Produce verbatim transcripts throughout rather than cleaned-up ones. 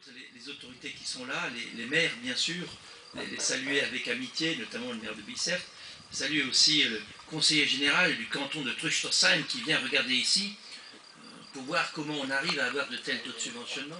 les, les autorités qui sont là, les, les maires bien sûr, les, les saluer avec amitié, notamment le maire de Bicêtre, saluer aussi le conseiller général du canton de Trüchtersheim qui vient regarder ici pour voir comment on arrive à avoir de tels taux de subventionnement.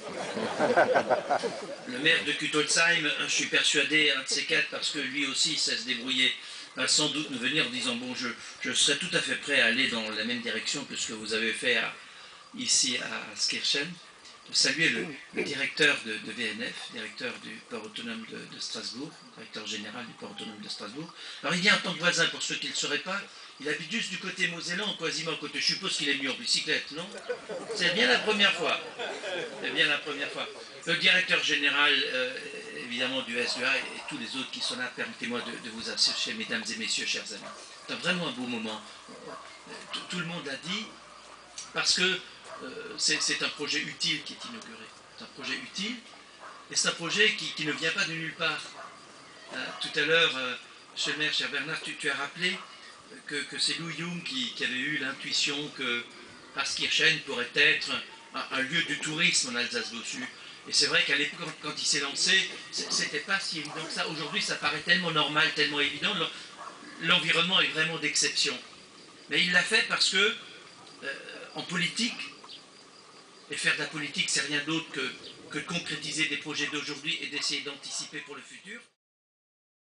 Le maire de Kuttolsheim, je suis persuadé, un de ces quatre, parce que lui aussi sait se débrouiller, va sans doute nous venir en disant bon, je, je serais tout à fait prêt à aller dans la même direction que ce que vous avez fait à, ici à Skirchen. Saluer le, le directeur de, de V N F, directeur du port autonome de, de Strasbourg, directeur général du port autonome de Strasbourg. Alors il vient en tant que voisin, pour ceux qui ne le sauraient pas, il habite juste du côté mosellan, quasiment à côté. Je suppose qu'il est venu en bicyclette, non? C'est bien la première fois. C'est bien la première fois. Le directeur général, euh, évidemment, du S E A et, et tous les autres qui sont là, permettez-moi de, de vous associer, mesdames et messieurs, chers amis. C'est vraiment un beau moment. Tout, tout le monde l'a dit, parce que euh, c'est un projet utile qui est inauguré. C'est un projet utile, et c'est un projet qui, qui ne vient pas de nulle part. Euh, tout à l'heure, euh, monsieur le maire, cher Bernard, tu, tu as rappelé que, que c'est Lou Jung qui, qui avait eu l'intuition que Askirchen pourrait être un, un lieu du tourisme en Alsace-Bossu. Et c'est vrai qu'à l'époque, quand, quand il s'est lancé, c'était pas si évident que ça. Aujourd'hui, ça paraît tellement normal, tellement évident. L'environnement est vraiment d'exception. Mais il l'a fait parce que, euh, en politique, et faire de la politique, c'est rien d'autre que, que de concrétiser des projets d'aujourd'hui et d'essayer d'anticiper pour le futur.